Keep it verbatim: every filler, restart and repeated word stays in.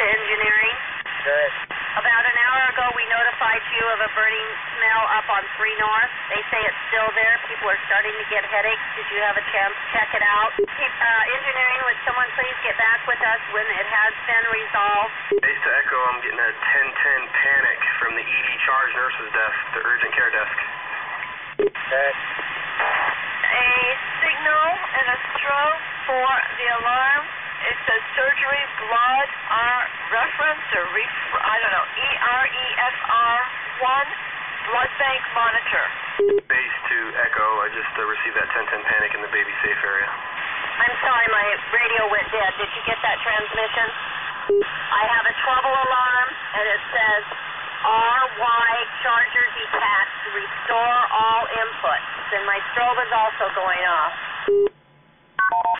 to engineering. Good. About an hour ago, we notified you of a burning smell up on three North. They say it's still there. People are starting to get headaches. Did you have a chance to check it out? Uh, engineering, would someone please get back with us when it has been resolved? Base to Echo, I'm getting a ten ten panic from the E D charge nurse's desk, the urgent care desk. Good. A signal and a strobe for the alarm. It says surgery, blood, R, reference, or ref, I don't know, E R E F R one, blood bank monitor. Base to Echo, I just uh, received that ten ten panic in the baby safe area. I'm sorry, my radio went dead. Did you get that transmission? I have a trouble alarm, and it says R Y charger detached, restore all inputs. And my strobe is also going off.